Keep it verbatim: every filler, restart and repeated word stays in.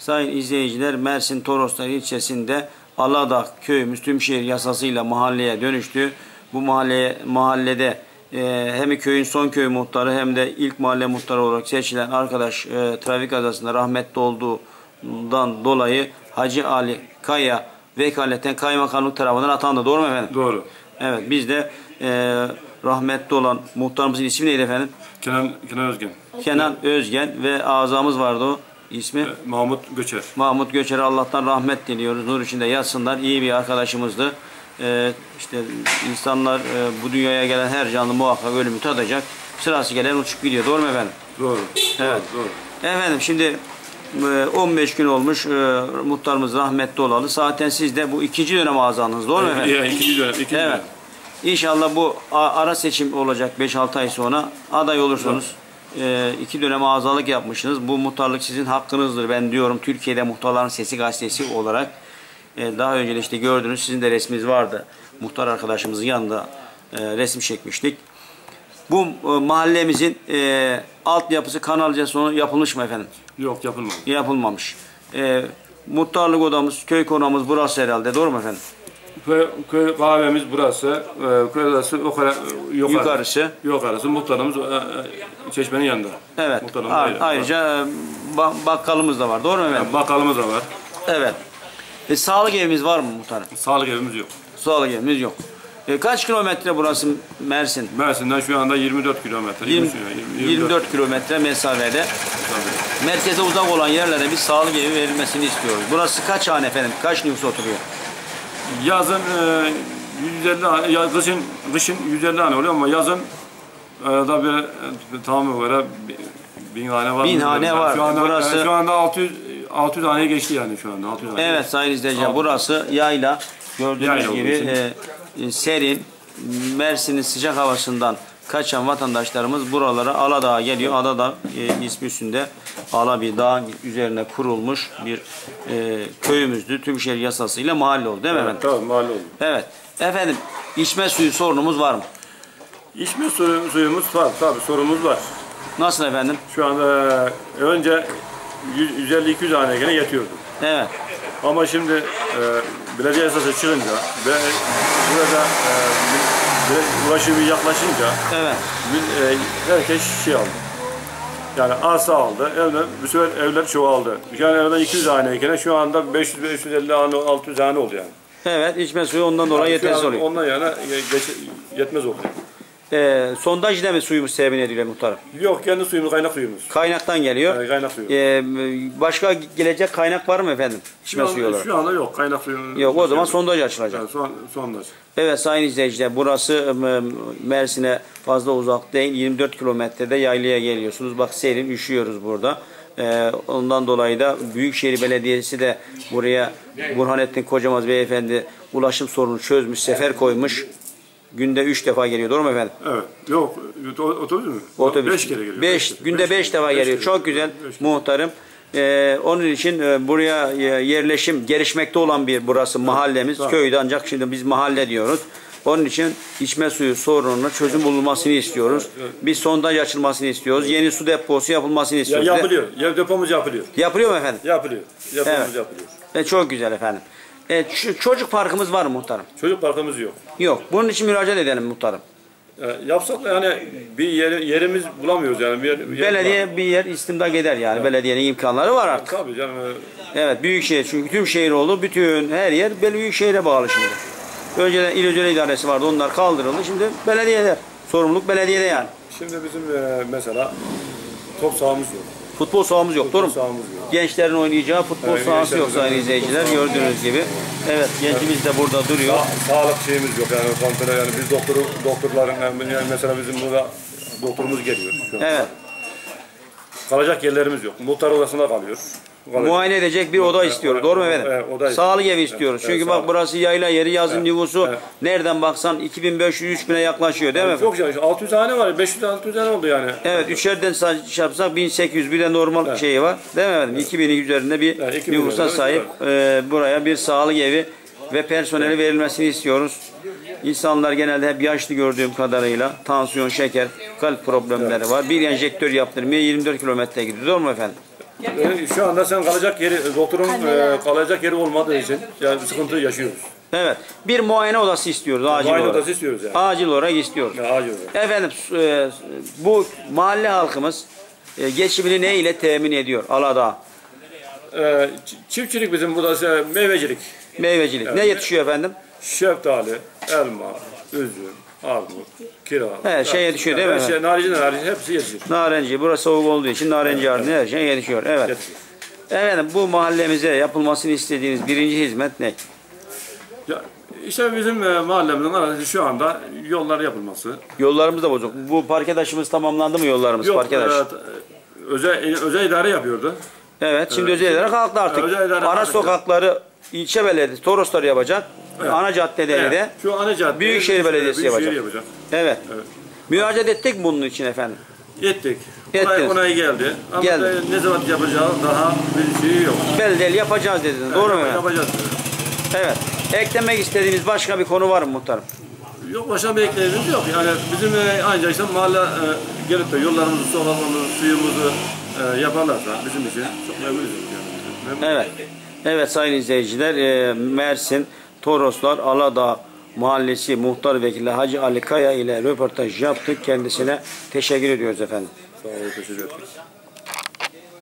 Sayın izleyiciler, Mersin Toroslar ilçesinde Aladağ köyümüz tümşehir yasasıyla mahalleye dönüştü. Bu mahalle, mahallede e, hem köyün son köy muhtarı hem de ilk mahalle muhtarı olarak seçilen arkadaş e, trafik kazasında rahmetli olduğundan dolayı Hacı Ali Kaya vekaleten kaymakamlık tarafından atandı. Doğru mu efendim? Doğru. Evet, biz de e, rahmetli olan muhtarımızın ismi neydi efendim? Kenan, Kenan Özgen. Kenan Özgen ve azamız vardı o ismi. E, Mahmut Göçer. Mahmut Göçer'e Allah'tan rahmet diliyoruz. Nur içinde yatsınlar. İyi bir arkadaşımızdı. Ee, işte insanlar e, bu dünyaya gelen her canlı muhakkak ölümü tadacak. Sırası gelen uçup gidiyor. Doğru mu efendim? Doğru. Evet. Doğru. Efendim şimdi e, on beş gün olmuş e, muhtarımız rahmetli olalı. Zaten siz de bu ikinci dönem azanınız. Doğru mu efendim? Evet, ikinci dönem. Ikinci evet. dönem. İnşallah bu ara seçim olacak beş altı ay sonra. Aday olursunuz. E, iki dönem azalık yapmışsınız. Bu muhtarlık sizin hakkınızdır. Ben diyorum Türkiye'de Muhtarların Sesi gazetesi olarak. E, daha önce de işte gördünüz, sizin de resminiz vardı. Muhtar arkadaşımızın yanında e, resim çekmiştik. Bu e, mahallemizin e, altyapısı, kanalizasyonu yapılmış mı efendim? Yok, yapılmadı. Yapılmamış. E, muhtarlık odamız, köy konağımız burası herhalde. Doğru mu efendim? Köy, köy kahvemiz burası. E, köy odası o kadar yukarı, yukarısı. Yukarısı. Muhtarımız e, e, çeşmenin yanında. Evet. A ayrıca e, bakkalımız da var. Doğru mu efendim? Yani bakkalımız da var. Evet. E, sağlık evimiz var mı muhtarım? Sağlık evimiz yok. Sağlık evimiz yok. E, kaç kilometre burası Mersin? Mersin'den şu anda yirmi dört kilometre. yirmi, yirmi dört kilometre mesafede. Merkeze uzak olan yerlere bir sağlık evi verilmesini istiyoruz. Burası kaç hane efendim? Kaç nüfus oturuyor? Yazın e, yüz elli, ya, kışın, kışın yüz elli hane oluyor ama yazın e, da bir e, tamamı göre bin hane var. Bin hane var. Şu anda, burası e, şu anda altı yüz, altı yüz haneye geçti yani şu anda. altı yüz evet geçti. sayın izleyiciler, burası yayla. Gördüğünüz Yayla gibi e, serin, Mersin'in sıcak havasından kaçan vatandaşlarımız buralara Aladağ'a geliyor. Aladağ e, ismi üstünde ala bir dağ üzerine kurulmuş bir e, köyümüzdü. Tümşehir yasasıyla mahalle oldu değil mi Evet, efendim? tabii mahalle oldu. Evet. Efendim içme suyu sorunumuz var mı? İçme suyu, suyumuz var tabii, sorumuz var. Nasıl efendim? Şu anda e, önce yüz elli iki yüz haneye gene yetiyordu. Evet. Ama şimdi e, belediye yasası çıkınca ve burada e, bir ulaşımı yaklaşınca evet. bir, e, herkes şey aldı. Yani arsa aldı. Evler, bu sefer evler çoğaldı. Yani evden iki yüz haneyken şu anda beş yüz beş yüz elli hane, altı yüz hane oldu yani. Evet, içme suyu ondan dolayı yani yetersiz oluyor. Ondan yana geç, yetmez oluyor. Ee, sondaj ile mi suyumuz temin ediliyor muhtarım? Yok, kendi suyumuz, kaynak suyumuz. Kaynaktan geliyor. Yani kaynak suyu. Ee, başka gelecek kaynak var mı efendim? İçme şu suyu an, olarak. Şu anda yok, kaynak suyu. Yok, o zaman sondaj açılacak. Yani son, sondaj. Evet sayın izleyiciler, burası Mersin'e fazla uzak değil. yirmi dört kilometrede yaylaya geliyorsunuz. Bak serin, üşüyoruz burada. Ee, ondan dolayı da Büyükşehir Belediyesi de buraya Burhanettin Kocamaz Beyefendi ulaşım sorunu çözmüş, sefer koymuş. Günde üç defa geliyor. Doğru mu efendim? Evet. Yok. Otobüs mü? Otobüs. Beş kere geliyor. Beş, beş, günde beş, beş defa beş geliyor. Kere. Çok güzel muhtarım. Ee, onun için e, buraya e, yerleşim gelişmekte olan bir burası mahallemiz. Evet. Köyde ancak şimdi biz mahalle diyoruz. Onun için içme suyu sorununa çözüm bulunmasını istiyoruz. Evet. Bir sondaj açılmasını istiyoruz. Yeni su deposu yapılmasını istiyoruz. Ya, yapılıyor. Ya, depomuz yapılıyor. Yapılıyor mu efendim? Yapılıyor. Depomuz evet. yapılıyor. E, çok güzel efendim. E, çocuk parkımız var mı muhtarım? Çocuk parkımız yok. Yok. Bunun için müracaat edelim muhtarım. Ya, yapsak da yani bir yer, yerimiz bulamıyoruz yani. Bir yer, bir Belediye yer bir yer istimdak eder yani. Evet. Belediyenin imkanları var artık. Tabii canım. Evet, büyükşehir, çünkü tüm şehir oldu. Bütün her yer büyükşehire bağlı şimdi. Önceden il özel idaresi vardı. Onlar kaldırıldı. Şimdi belediyeler. Sorumluluk belediyede yani. Şimdi bizim e, mesela top sahamız yok. Futbol sahamız yok. Doğru mu? Yok. Gençlerin oynayacağı futbol yani sahası yok sayın izleyiciler. Gördüğünüz gibi. Evet, gencimiz de burada duruyor. Sa sağlık şeyimiz yok yani komple yani biz doktoru doktorların yani mesela bizim burada doktorumuz geliyor şu an. Evet. Kalacak yerlerimiz yok. Muhtar odasında kalıyor. Kalacak. Muayene edecek bir oda istiyoruz. Doğru mu efendim? Evet, oda sağlık evi istiyoruz. Evet, çünkü evet, bak burası yayla yeri, yazın evet, nüfusu evet, nereden baksan iki bin beş yüz üç bine yaklaşıyor değil evet, mi? Çok yani altı yüz hane var. beş yüz altı yüz hane oldu yani. Evet, üçerden şey yapsak bin sekiz yüz, bir de normal evet, şeyi var. Değil mi efendim? Evet. iki binin üzerinde bir evet, nüfusa sahip e, buraya bir sağlık evi ve personeli evet, verilmesini istiyoruz. İnsanlar genelde hep yaşlı gördüğüm kadarıyla. Tansiyon, şeker, kalp problemleri evet, var. Bir enjektör yaptırmaya yirmi dört kilometre gidiyor. Doğru mu efendim? E, şu anda sen kalacak yeri, doktorun e, kalacak yeri olmadığı için yani sıkıntı yaşıyoruz. Evet. Bir muayene odası istiyoruz acil Muayene olarak. odası istiyoruz yani. Acil olarak istiyoruz. Ya, acil olarak. Efendim e, bu mahalle halkımız e, geçimini ne ile temin ediyor Aladağ? E, ç- çiftçilik bizim burada meyvecilik. Meyvecilik. Ne yetişiyor efendim? Şeftali, elma, üzüm, armut, kiraz. He, şey yetişiyor değil mi? Her şey, naricin harici hepsi yetişir. Narenci. Burası soğuk olduğu için narenci evet, her şey yetişiyor. Evet. Yetişir. Efendim bu mahallemize yapılmasını istediğiniz birinci hizmet ne? Ya, işte bizim e, mahallemizin arası şu anda yollar yapılması. Yollarımız da bozuk. Bu parkedaşımız tamamlandı mı yollarımız? Yok, Parkedaş. e, özel, özel idare yapıyordu. Evet. Şimdi özel idare kalktı artık. Özel idare Ana kalktı. sokakları ilçe belediyesi, Torosları yapacak. Evet. Ana caddeleri Evet, de şu ana cadde. Büyükşehir Belediyesi Büyükşehir yapacak. yapacak. Evet. Evet. Müracaat ettik mi bunun için efendim? Ettik. Ettiniz. Onay, onay geldi. Ama Geldi. da ne zaman yapacağı daha bir şey yok. Belediyeli yapacağız dediniz. Doğru mu efendim? Yapacağız. Evet. Eklemek istediğiniz başka bir konu var mı muhtarım? Yok, başka bir ekleğimiz yok. Yani bizim e, ancak işte mahalle e, gelip de yollarımızı, sokaklarımızı, suyumuzu e, yaparlarsa bizim için çok memnunuz. Yani. Memnun. Evet. Evet sayın izleyiciler, e, Mersin Toroslar Aladağ Mahallesi Muhtar Vekili Hacı Ali Kaya ile röportaj yaptık. Kendisine teşekkür ediyoruz efendim. Sağ olun, teşekkür ederim.